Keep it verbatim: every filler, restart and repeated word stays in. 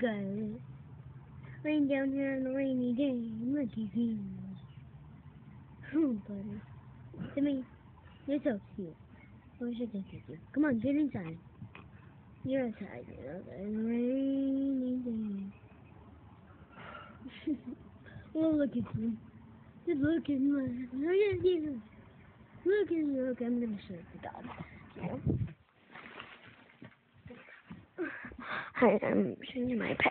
good. Laying down here on a rainy day, look at you. Oh, buddy. To me, you're so cute. I wish I could kiss you. Come on, get inside. You're inside, you know, on a rainy day. Oh, look at you. Just look at me. Look at you. Look at you. Okay, I'm gonna show the dog. Yeah. Hi, I'm showing you my pet.